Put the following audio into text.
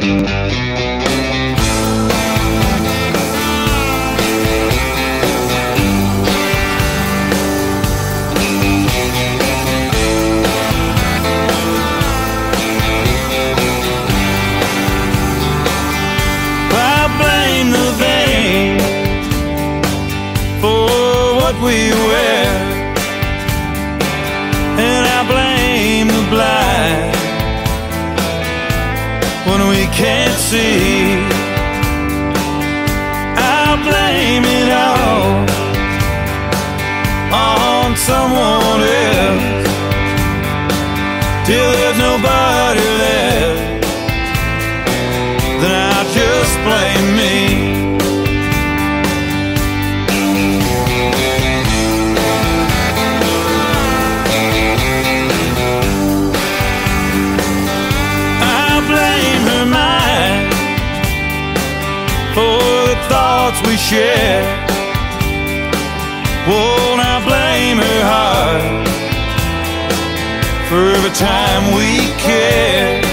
We wear, and I blame the blind when we can't see. I blame it all on someone else till there's nobody left. Then I just blame me. Thoughts we share. Won't I blame her heart for every time we care?